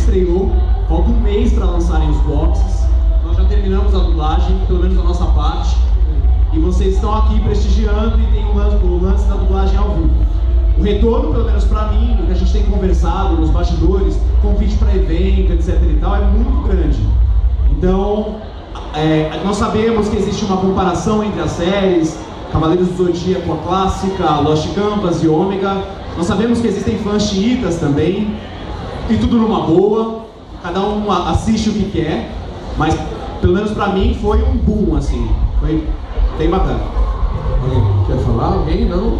estreou, falta um mês para lançarem os boxes. Nós já terminamos a dublagem, pelo menos a nossa parte. E vocês estão aqui prestigiando e tem o lance da dublagem ao vivo. O retorno, pelo menos para mim, do que a gente tem conversado nos bastidores, convite para evento, etc e tal, é muito grande. Então, nós sabemos que existe uma comparação entre as séries, Cavaleiros do Zodíaco, a clássica, Lost Canvas e Ômega. Nós sabemos que existem fãs xiitas também, e tudo numa boa, cada um assiste o que quer, mas pelo menos pra mim foi um boom, assim, foi bem bacana. Alguém quer falar? Alguém? Não?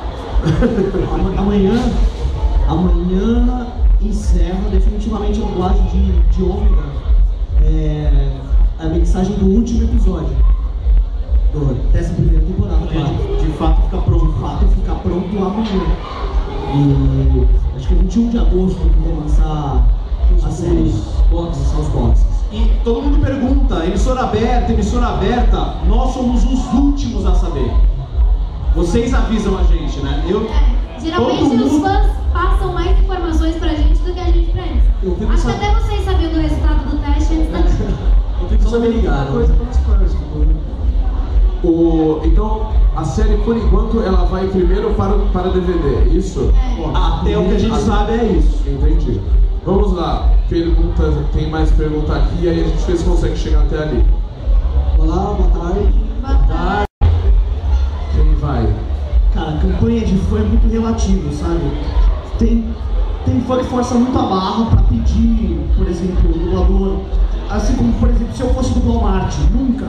Amanhã encerra definitivamente a dublagem de Ômega, a mixagem do último episódio dessa primeira temporada, claro. De fato fica pronto amanhã. E acho que é 21 de agosto que vão lançar a série, os boxes. E todo mundo pergunta, emissora aberta, nós somos os últimos a saber. Vocês avisam a gente, né? Geralmente os fãs passam mais informações pra gente do que a gente pra eles. Acho que até vocês sabiam do resultado do teste antes da gente. Eu tenho que saber ligar, coisa para os fãs. Então, a série, por enquanto, ela vai primeiro para DVD, é isso? Até o que a gente sabe é isso. Entendi. Vamos lá, tem mais pergunta aqui e aí a gente vê se consegue chegar até ali. Olá, boa tarde. Boa tarde. Quem vai? Cara, a campanha de fã é muito relativa, sabe? Tem fã que força muito a barra pra pedir, por exemplo, o dublador. Assim como, por exemplo, se eu fosse dublar o Martin, nunca.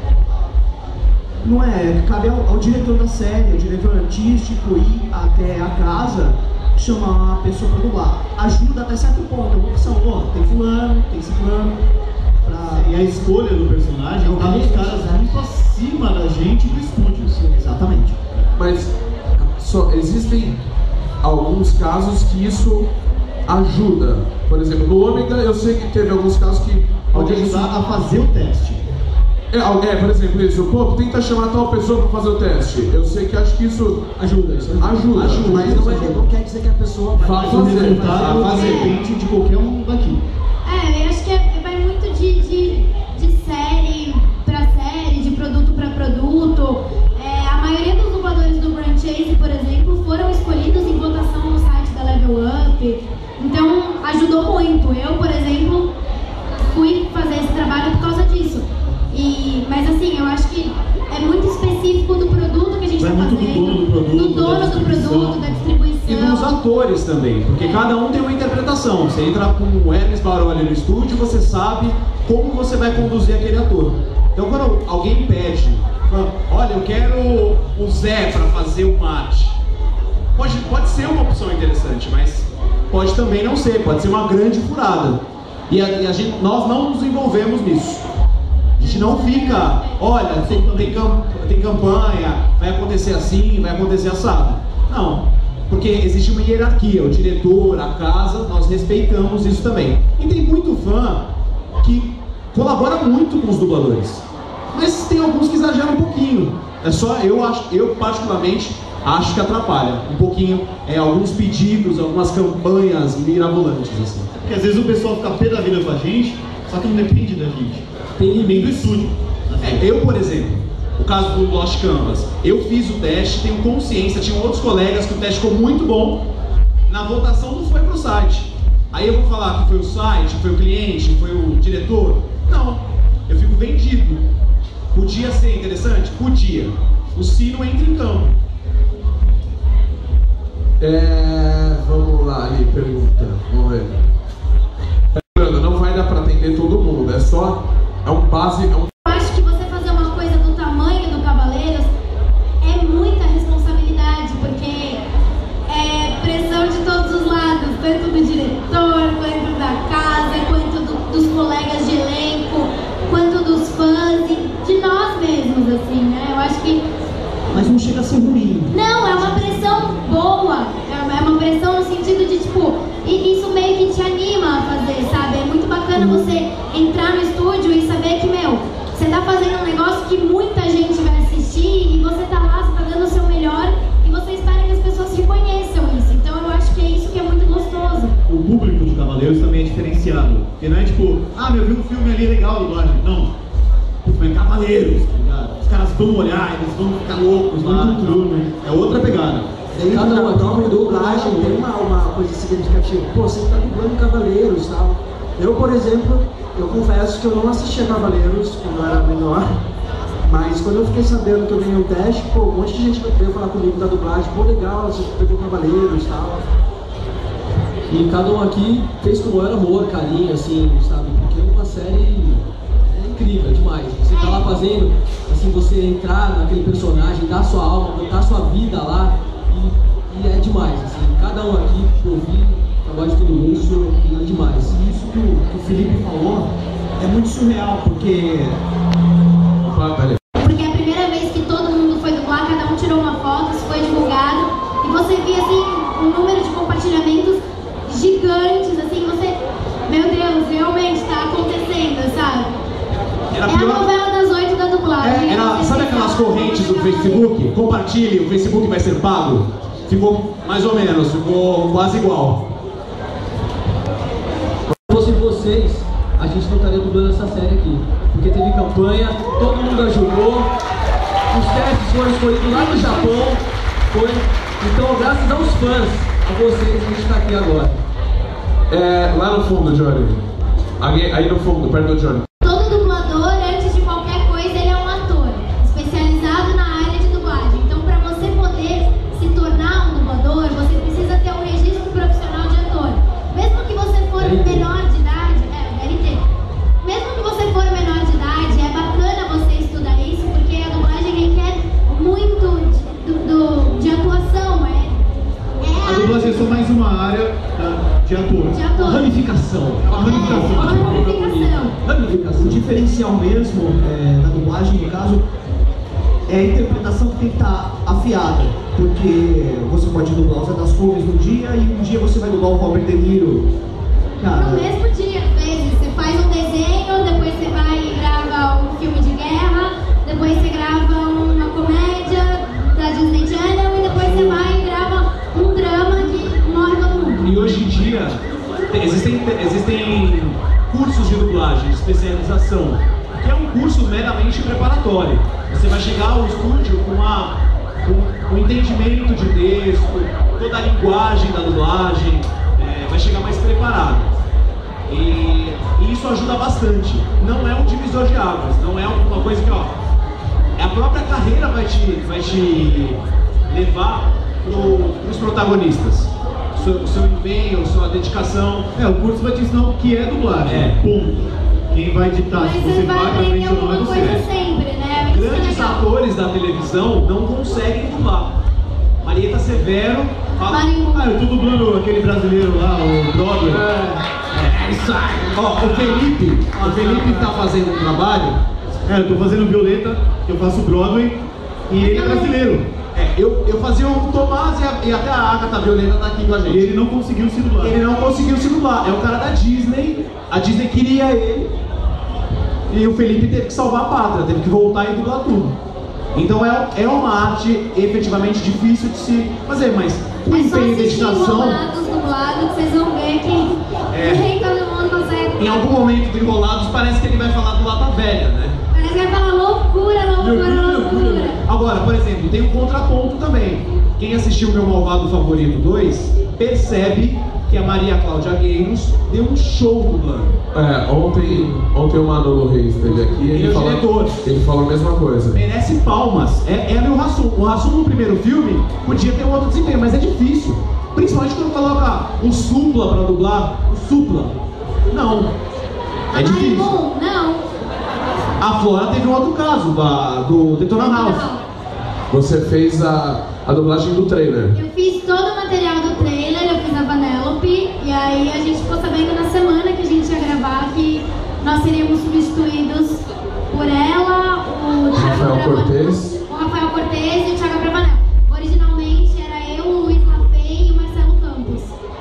Não é, cabe ao diretor da série, ao diretor artístico ir até a casa, chamar a pessoa para dublar. Ajuda até certo ponto, é uma opção, tem fulano, tem ciclano. E a escolha do personagem tá nos caras muito acima da gente do estúdio. Exatamente. Mas existem alguns casos que isso ajuda. Por exemplo, no Ômega eu sei que teve alguns casos que pode ajudar a fazer o teste. Por exemplo, isso, tenta chamar tal pessoa para fazer o teste. Eu sei que acho que isso ajuda. Mas não quer dizer que a pessoa vai fazer o resultado depende de qualquer um daqui. Eu acho que vai muito de série pra série, de produto pra produto. A maioria dos dubladores do Grand Chase, por exemplo, foram escolhidos em votação no site da Level Up. Então, ajudou muito. Eu, por exemplo, fui fazer esse trabalho por causa disso. Mas assim, eu acho que é muito específico do produto que a gente está fazendo, do dono do produto, da distribuição. E dos atores também, porque cada um tem uma interpretação. Você entra com o Hermes Baroli no estúdio, você sabe como você vai conduzir aquele ator. Então quando alguém pede, olha, eu quero o Zé para fazer o Marte, pode ser uma opção interessante, mas pode também não ser, pode ser uma grande furada. E nós não nos envolvemos nisso. A gente não fica, olha, tem campanha, vai acontecer assim, vai acontecer assado. Não, porque existe uma hierarquia, o diretor, a casa, nós respeitamos isso também. E tem muito fã que colabora muito com os dubladores, mas tem alguns que exageram um pouquinho. Eu particularmente acho que atrapalha um pouquinho alguns pedidos, algumas campanhas mirabolantes assim. Porque às vezes o pessoal fica pé da vida com a gente, só que não depende da gente. Tem do estúdio. Eu, por exemplo, o caso do Lost Canvas, eu fiz o teste, tenho consciência, tinham outros colegas que o teste ficou muito bom, na votação não foi pro site. Aí eu vou falar que foi o site, foi o cliente, foi o diretor? Não, eu fico vendido. Podia ser interessante? Podia. O sino entra em campo. Vamos lá, ali, pergunta. Vamos ver. Não vai dar para atender todo mundo, é um base. Eu acho que você fazer uma coisa do tamanho do Cavaleiros é muita responsabilidade, porque é pressão de todos os lados, tanto do diretor, quanto da casa, quanto dos colegas de elenco, quanto dos fãs e de nós mesmos, assim, né? Eu acho que... Mas não chega a ser ruim. Não, é uma pressão boa, é uma pressão no sentido de, tipo, isso meio que te anima a fazer, sabe? É muito bacana você entrar no estúdio e saber que, você tá fazendo um negócio que muita gente vai assistir e você tá lá, você tá dando o seu melhor e você espera que as pessoas reconheçam isso. Então eu acho que é isso que é muito gostoso. O público de Cavaleiros também é diferenciado. Porque não é tipo, ah, eu vi um filme ali legal, dublagem. Não. Foi Cavaleiros, tá ligado? Os caras vão olhar, eles vão ficar loucos lá. Muito true, né? É outra pegada. Cada uma própria dublagem tem uma coisa significativa. Pô, você tá dublando Cavaleiros e tal. Eu, por exemplo, eu confesso que eu não assistia Cavaleiros quando eu era menor. Mas quando eu fiquei sabendo que eu ganhei o teste, pô, um monte de gente veio falar comigo da dublagem. Pô, legal, você pegou Cavaleiros e tal. E cada um aqui fez com o maior amor, carinho, assim, sabe? Porque é uma série incrível, demais. Você tá lá fazendo, assim, você entrar naquele personagem, dar sua alma, botar sua vida lá, e é demais, assim. Cada um aqui que eu vi, o trabalho de todo mundo, é demais. Isso que o Felipe falou é muito surreal, porque... Porque a primeira vez que todo mundo foi dublar, cada um tirou uma foto, isso foi divulgado, e você via, assim, um número de compartilhamentos gigantes, assim, você... Meu Deus, realmente tá acontecendo, sabe? É a novela das 8 da dublagem. Sabe aquelas correntes do Facebook? Compartilhe, o Facebook vai ser pago. Ficou mais ou menos, ficou quase igual. Se fosse vocês, a gente não estaria dublando essa série aqui. Porque teve campanha, todo mundo ajudou, os testes foram escolhidos lá no Japão. Então, graças aos fãs, a vocês, a gente está aqui agora. Lá no fundo, Johnny. Aí no fundo, perto do Johnny. Todo dublador, antes de qualquer coisa, ele é um ator, especializado na área de dublagem. Então, para você poder se tornar um dublador, você precisa ter um registro profissional de ator. Mesmo que você for menor de idade, DRT. Mesmo que você for menor de idade, é bacana você estudar isso, porque a dublagem requer muito de atuação. A dublagem é só mais uma área de ator. De ator. Ramificação. Ramificação. O diferencial mesmo da dublagem, no caso, é a interpretação que tem que estar afiada. Porque você pode dublar o Zé das Couves no dia e um dia você vai dublar o Robert De Niro. Cara, No mesmo dia, às vezes, você faz um desenho, depois você vai e grava um filme de guerra, depois você grava uma comédia da Disney Channel e depois você vai e grava um drama que morre todo mundo. E hoje em dia existem cursos de dublagem, de especialização, que é um curso meramente preparatório. Você vai chegar ao estúdio com um entendimento de texto, toda a linguagem da dublagem, vai chegar mais preparado. E isso ajuda bastante. Não é um divisor de águas, não é uma coisa que, a própria carreira vai te levar para os protagonistas. O seu empenho, sua dedicação. O curso vai te ensinar o que é dublagem. Ponto. Quem vai ditar Mas se você você vai vai pra aprender frente ou não é alguma coisa você. sempre, né? Isso é Grandes legal. atores da televisão não conseguem dublar. Marieta Severo fala. Eu tô dublando aquele brasileiro lá, o Broadway. Isso aí. O Felipe tá fazendo um trabalho. Eu tô fazendo Violeta, que eu faço Broadway, e ele é brasileiro. Eu fazia o Tomás e até a Agatha Violeta tá aqui com a E gente. ele não conseguiu se dublar. Ele não conseguiu se dublar. É o cara da Disney. A Disney queria ele. E o Felipe teve que salvar a pátria, teve que voltar e dublar tudo. Então é uma arte efetivamente difícil de se fazer, mas o É só empenho e assistir dedicação. Enrolados dublado que vocês vão ver que nem todo mundo consegue. Em algum momento do Enrolados parece que ele vai falar do Lata Velha, né? Parece que vai falar loucura. Agora, por exemplo, tem um contraponto também. Quem assistiu Meu Malvado Favorito 2 percebe que a Maria Cláudia Gueiros deu um show dublando. Ontem o Manolo Reis esteve aqui e Ele é o diretor. ele falou a mesma coisa. Merece palmas. Ela e o Hassum. O Hassum no primeiro filme podia ter um outro desempenho, mas é difícil. Principalmente quando coloca um supla pra dublar. O supla. Não. É difícil. Marimun, não. A Flora teve um outro caso, do Detona House. Você fez a dublagem do trailer. Eu fiz todo o material do trailer, eu fiz a Vanellope, e aí a gente ficou sabendo na semana que a gente ia gravar que nós seríamos substituídos por ela, o Rafael Cortez. O Rafael Cortez e o Thiago Bravanel. Originalmente era eu, o Luiz Lafay e o Marcelo Campos.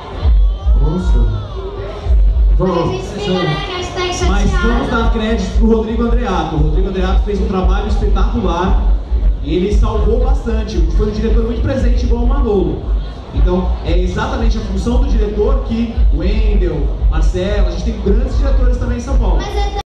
Nossa. Mas a gente fica, né, hashtag chateado. Mas vamos dar crédito pro Rodrigo Andreato. O Rodrigo Andreato fez um trabalho espetacular e ele salvou bastante. Foi um diretor muito presente, igual o Manolo. Então, é exatamente a função do diretor que o Wendel, Marcelo, a gente tem grandes diretores